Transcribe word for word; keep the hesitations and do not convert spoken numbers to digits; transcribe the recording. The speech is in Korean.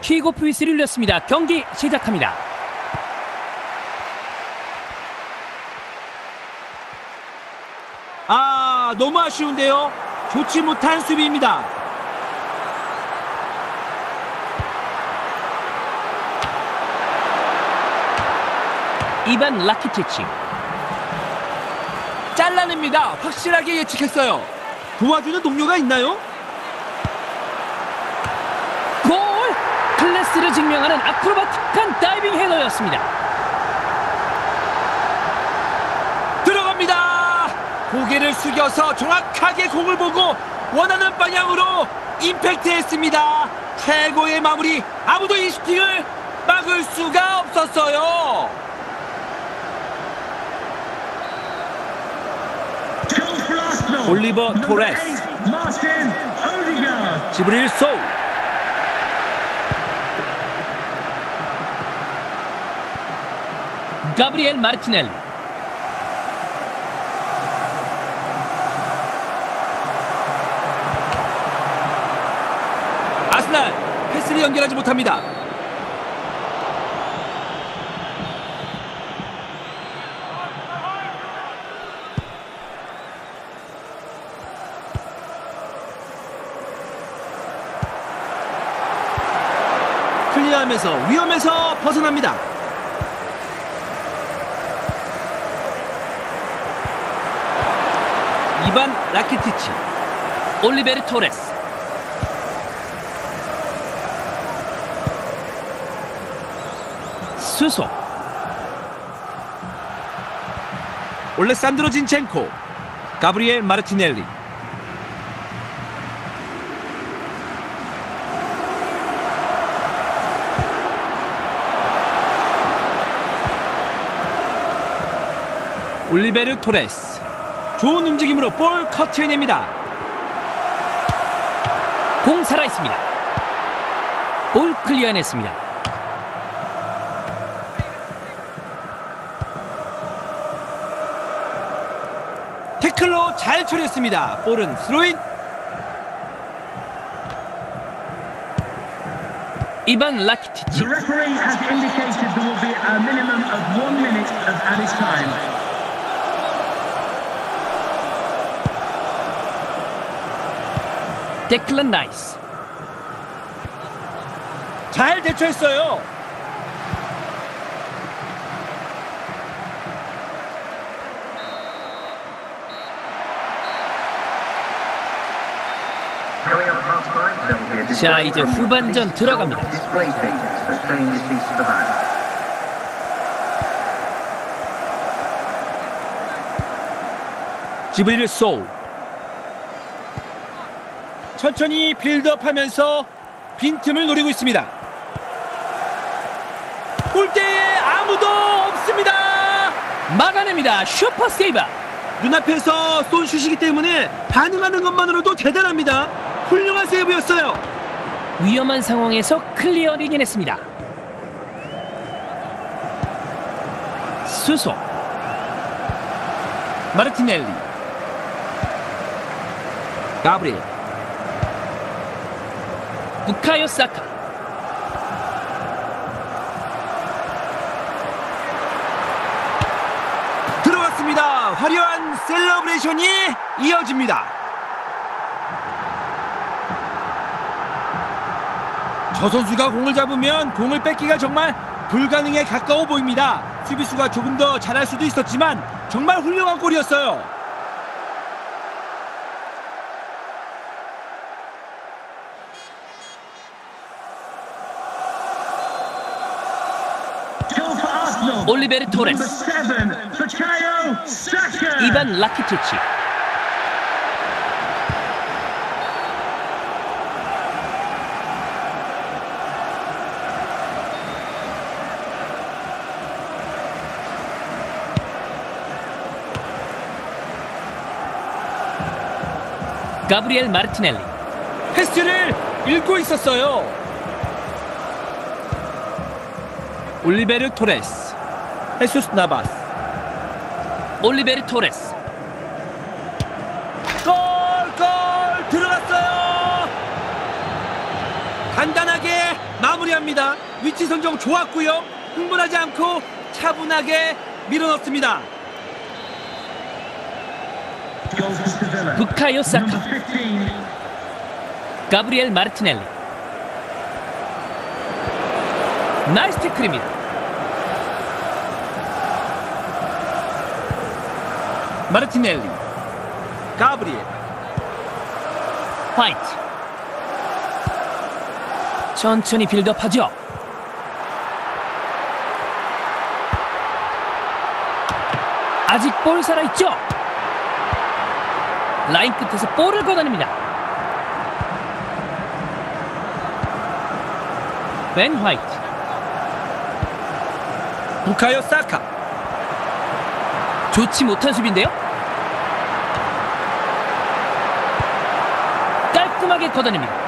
킥오프 휘슬이 울렸습니다. 경기 시작합니다. 아, 너무 아쉬운데요. 좋지 못한 수비입니다. 이반 라키티치. 잘라냅니다. 확실하게 예측했어요. 도와주는 동료가 있나요? 골! 클래스를 증명하는 아크로바틱한 다이빙 헤더였습니다. 들어갑니다. 고개를 숙여서 정확하게 공을 보고 원하는 방향으로 임팩트했습니다. 최고의 마무리. 아무도 이 슈팅을 막을 수가 없었어요. 올리버 토레스, 지브릴 소우, 가브리엘 마르티넬리. 아스날 패스를 연결하지 못합니다. 클리어하면서 위험에서 벗어납니다. 이반 라키티치, 올리베르 토레스. 수소. 올레산드로 진첸코, 가브리엘 마르티넬리. 올리베르 토레스, 좋은 움직임으로 볼 커트해냅니다. 공 살아있습니다. 볼 클리어해냈습니다. 태클로 잘 처리했습니다. 볼은 스로인. 이반 라키티치. The referee has indicated there will be a minimum of one minute of added time. 데클란 라이스. 잘 대처했어요. 자, 이제 후반전 들어갑니다. 지브릴 소우, 천천히 빌드업하면서 빈틈을 노리고 있습니다. 골대에 아무도 없습니다. 막아냅니다. 슈퍼 세이버. 눈앞에서 쏜 슛이기 때문에 반응하는 것만으로도 대단합니다. 훌륭한 세이브였어요. 위험한 상황에서 클리어링 해냈습니다. 수소. 마르티넬리, 가브리엘, 부카요 사카. 들어갔습니다. 화려한 셀러브레이션이 이어집니다. 저 선수가 공을 잡으면 공을 뺏기가 정말 불가능에 가까워 보입니다. 수비수가 조금 더 잘할 수도 있었지만 정말 훌륭한 골이었어요. 올리베르 토레스. 이반 라키티치. 가브리엘 마르티넬리. 패스를 읽고 있었어요. 올리베르 토레스, 헤수스 나바스, 올리베르 토레스. 골! 골! 들어갔어요. 간단하게 마무리. 마무리합니다. 위치 선정 좋았고요. 흥분하지 않고 차분하게 밀어넣습니다. Goal to Villa. 부카요 사카, Number fifteen. 가브리엘 마르티넬리. 나이스 태클입니다. 마르티넬리, 가브리엘, 화이트. 천천히 빌드업하죠. 아직 볼 살아있죠. 라인 끝에서 볼을 걷어냅니다. 벤 화이트. 부카요 사카, 좋지 못한 수비인데요. 깔끔하게 걷어냅니다.